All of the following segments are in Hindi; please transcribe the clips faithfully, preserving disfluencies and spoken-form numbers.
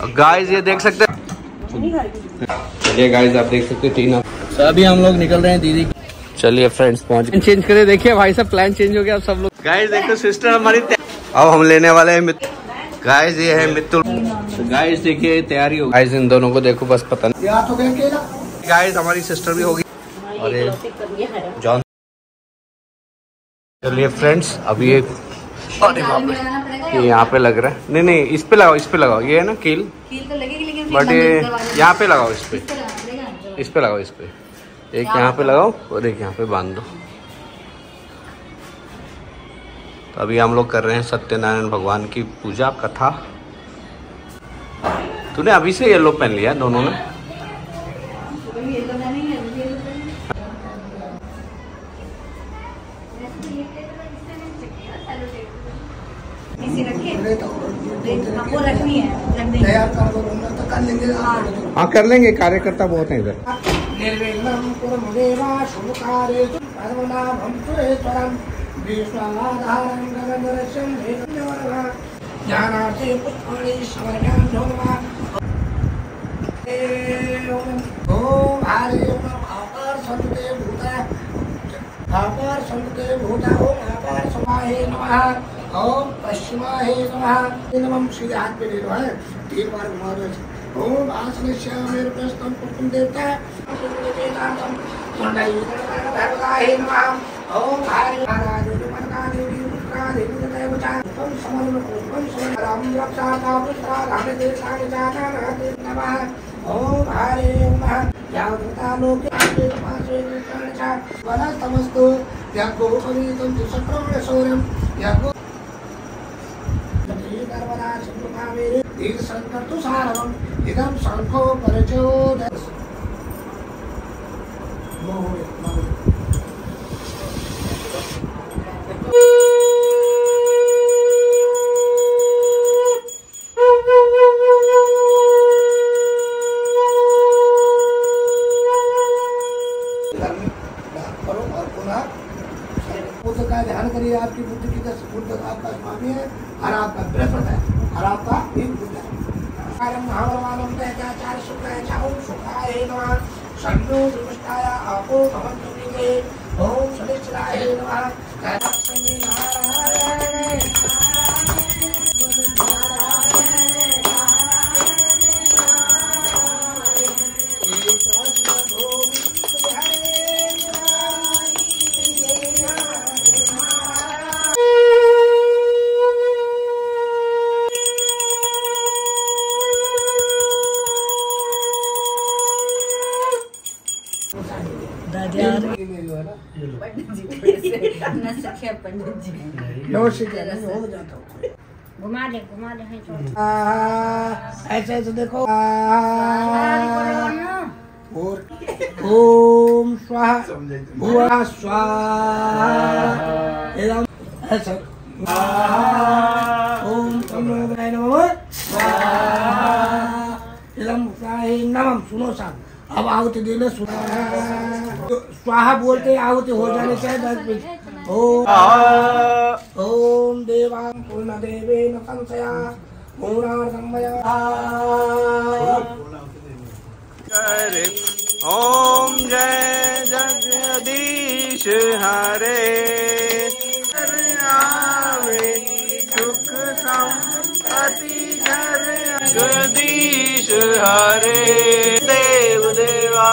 गाइस ये देख सकते हैं, चलिए गाइस आप देख सकते हैं तीन। तो अभी हम लोग निकल रहे हैं दीदी। चलिए फ्रेंड्स पहुंच गए। चेंज करे देखिए भाई साहब, प्लान चेंज हो गया अब सब लोग। गाइस देखो सिस्टर हमारी, अब हम लेने वाले हैं मित्तुल। गाइस ये है मित्तुल। गाइस देखिए तैयारी हो। गाइस इन दोनों को देखो बस पता नहीं। गाइस हमारी सिस्टर भी होगी और ये जॉन। चलिए फ्रेंड्स अभी ये यहाँ पे लग रहा है। नहीं नहीं इस पे लगाओ, इस पे लगाओ। ये है ना कील, बट ये यहाँ पे लगाओ, इस पे इस पे लगाओ, इस पे एक यहाँ पे लगाओ और एक यहाँ पे बांध दो। तो अभी हम लोग कर रहे हैं सत्यनारायण भगवान की पूजा कथा। तूने अभी से येलो पहन लिया दोनों ने। हाँ कर लेंगे, कार्यकर्ता बहुत है इधर। ओम पश्चिमाहे नमः। नमः सीधे हाथ पे ले लो है, तीन बार घुमा दो। ओम आसनस्याम मेरे प्रस्थम कुटुंब देवता भगवाहे नमः। ओम हरि महाराज मनका देवी पुत्रा देवी देवता ओम समन ओम समन राम रक्षा पुत्रा राम देवता जाना नमः। ओम हरि नमः। यावता लोके आते पासे निकलचा वना तमस्तु यागो पवित्रं दिशक्रम शौर्यं यागो इदम शंखो परिचोदय। करो और पुनः बुद्ध का ध्यान करिए। आपकी बुद्धि की दस बुद्ध आपका स्वामी है और आपका बृहस्पति है और आपका एक बुद्ध है। आपो ओम शनिश्चराय नमः। घुमा दे घुमा दे ऐसे ऐसे देखो। ओम स्वाहा भुवा स्वाहा। ऐसा ओम तन्नोदय नमः स्वाहा। इदं स्वाहे नमः। सुनो साहब, अब आहुति देने स्वाहा बोलते आहुति हो जाने चाहिए दस मिनट। ओम ओम देवां पूर्ण देवेन संशया पूर्णार्थं मया। ओम जय जगदीश हरे आवे सुख संपत्ति घर जगदीश हरे देव देवा।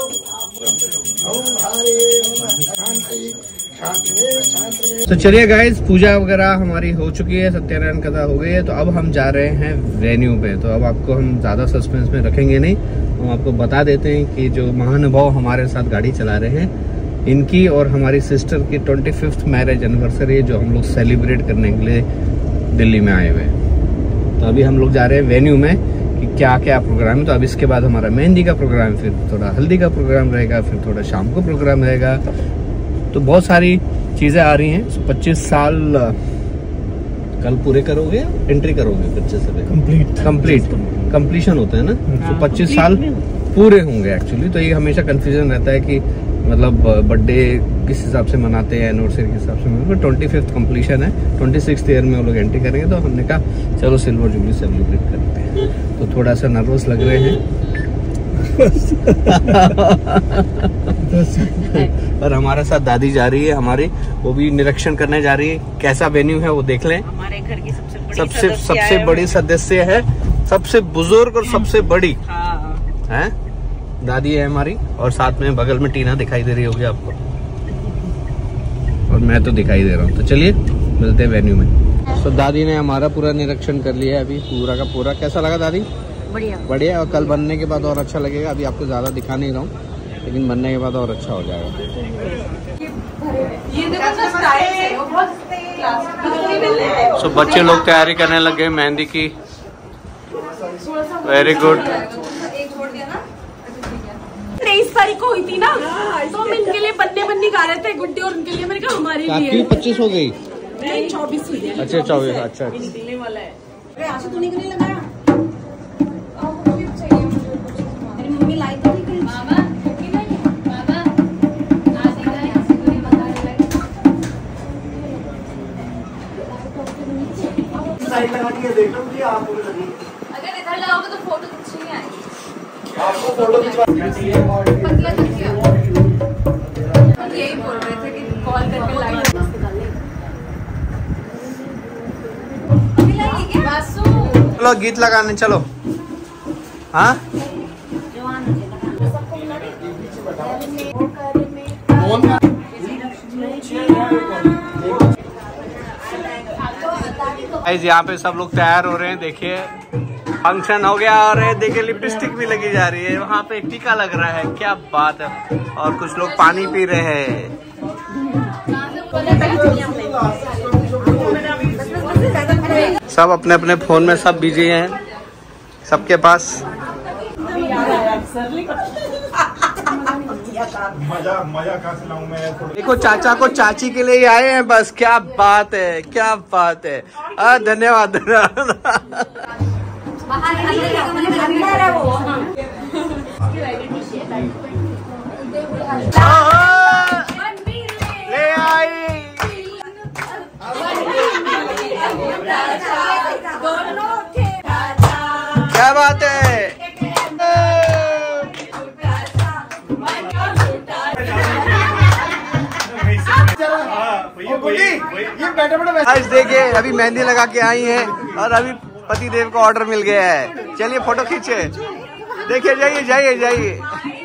तो चलिए गाइस पूजा वगैरह हमारी हो चुकी है, सत्यनारायण कथा हो गई है। तो अब हम जा रहे हैं वेन्यू पे। तो अब आपको हम ज्यादा सस्पेंस में रखेंगे नहीं, हम आपको बता देते हैं कि जो महानुभाव हमारे साथ गाड़ी चला रहे हैं, इनकी और हमारी सिस्टर की ट्वेंटी फिफ्थ मैरिज एनिवर्सरी जो हम लोग सेलिब्रेट करने के लिए दिल्ली में आए हुए हैं। तो अभी हम लोग जा रहे हैं वेन्यू में कि क्या क्या प्रोग्राम है। तो अब इसके बाद हमारा मेहंदी का प्रोग्राम, फिर थोड़ा हल्दी का प्रोग्राम रहेगा, फिर थोड़ा शाम को प्रोग्राम रहेगा। तो बहुत सारी चीजें आ रही हैं। पच्चीस साल कल पूरे करोगे, एंट्री करोगे पच्चीस से कंप्लीट कंप्लीट कंप्लीशन होता है ना। तो पच्चीस साल पूरे होंगे एक्चुअली। तो ये हमेशा कंफ्यूजन रहता है कि मतलब बर्थडे किस हिसाब से मनाते हैं, एनिवर्सरी के हिसाब से मनाते हैं। ट्वेंटी फिफ्थ कम्प्लीशन है, ट्वेंटी सिक्स ईयर में वो लोग एंट्री करेंगे, तो हमने कहा चलो सिल्वर जुबली सेलिब्रेट करते हैं। तो थोड़ा सा नर्वस लग रहे हैं और हमारे साथ दादी जा रही है हमारी, वो भी निरीक्षण करने जा रही है कैसा वेन्यू है वो देख लें। हमारे घर की सबसे बड़ी सबसे सबसे बड़ी सदस्य है, सबसे बुजुर्ग और सबसे बड़ी है दादी है हमारी, और साथ में बगल में टीना दिखाई दे रही होगी आपको, और मैं तो दिखाई दे रहा हूँ। तो चलिए मिलते हैं वेन्यू में। तो दादी ने हमारा पूरा निरीक्षण कर लिया है अभी, पूरा का पूरा। कैसा लगा दादी? बढ़िया बढ़िया। और कल बनने के बाद और अच्छा लगेगा। अभी आपको ज्यादा दिखा नहीं रहा हूँ, लेकिन बनने के बाद और अच्छा हो जाएगा। सो बच्चे लोग तैयारी करने लग गए मेहंदी की। Very good. तेईस तारीख को हुई थी ना, तो हम इनके लिए बन्ने बन्नी गा रहे थे गुड्डे, और उनके लिए मैंने कहा हमारे लिए पच्चीस हो गई। नहीं चौबीस हुई है। अच्छा चौबीस। अच्छा निकलने वाला है। अरे आशा तो नहीं करने लगा। मेरी मम्मी लाई तो नहीं कहीं। मामा मामा साइड लगा के देख लो कि आप अगर इधर लगाओगे तो फोटो अच्छी नहीं आएगी। आपको फोटो खिंचवा पतला खिंचिए। हम यही बोल रहे थे कि कॉल करके लाइट चलो गीत लगाने चलो। हाँ यहाँ पे सब लोग तैयार हो रहे हैं। देखिए फंक्शन हो गया, और देखिए लिपस्टिक भी लगी जा रही है। वहाँ पे एक टीका लग रहा है, क्या बात है। और कुछ लोग पानी पी रहे हैं। सब अपने अपने फोन में सब बिजी हैं, सबके पास। मजा मजा कहाँ से लाऊं मैं। देखो चाचा को चाची के लिए आए हैं बस। क्या बात है, क्या बात है। आ, धन्यवाद ले आई। क्या बात है। आज देखिए अभी मेहंदी लगा के आई है, और अभी पति देव को ऑर्डर मिल गया है। चलिए फोटो खींचे। देखिए जाइए जाइए जाइए।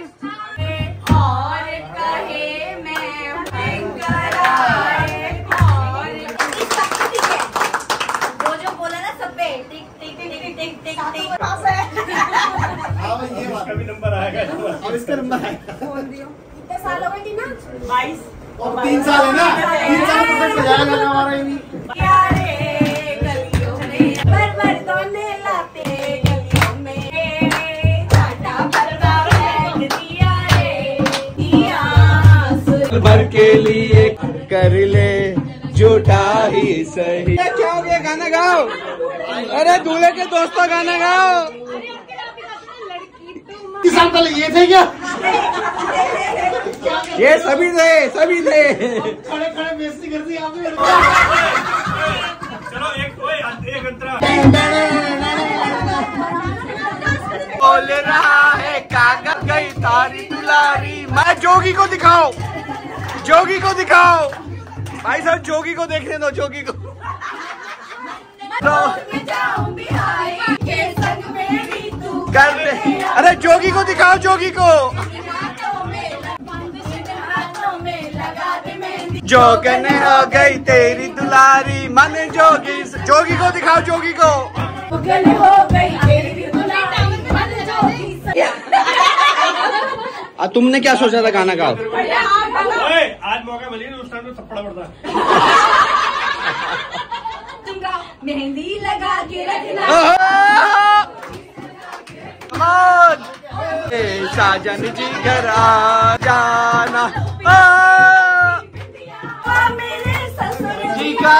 नंबर आएगा और इसका नंबर आएगा। कितने साल हो गए ना? बाईस और तीन साल है ना, तीन साल में जाएगा हमारा ही नहीं। भर के लिए कर ले झूठा ही सही। क्या हो गया, गाना गाओ। अरे दूल्हे के दोस्तों गाना गाओ। ये थे क्या? ये सभी थे, सभी थे। खड़े खड़े बेइज्जती कर दी आपने। चलो एक एक अंतरा बोल रहा है कागज गई तारी दुलारी। मैं जोगी को दिखाओ, जोगी को दिखाओ। भाई साहब जोगी को देखने दो, जोगी को। कर दे। अरे जोगी को दिखाओ, जोगी को। जोगन हो गई तेरी दुलारी मन जोगी। जोगी को दिखाओ, जोगी को। आ, तुमने क्या सोचा था गाना गाओ? आज मौका मिली उस टाइम तो थप्पड़ पड़ता। मेहंदी लगा के रखना। साजन जी घर आ जाना। मेरे ससुर जी का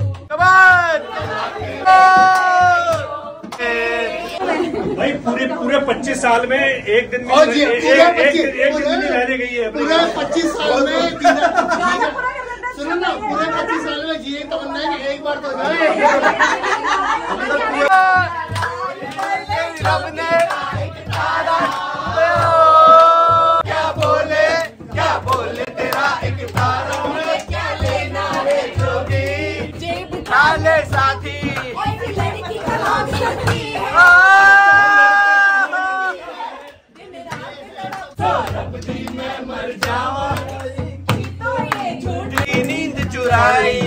भाई पूरे पूरे पूरे पच्चीस साल में एक दिन में और जी, एक पूरे एक- पच्चीस- एक- एक दिन पूरे- में नहीं रहने गई है पूरे पच्चीस साल में सुनो ना, पूरे पच्चीस साल में जी तमन्ना है कि एक बार तो क्या बोले क्या बोले तेरा एक तारा में क्या लेना रे जोगी काले साथी लड़की का नाम शक्ति है। नींद चुराई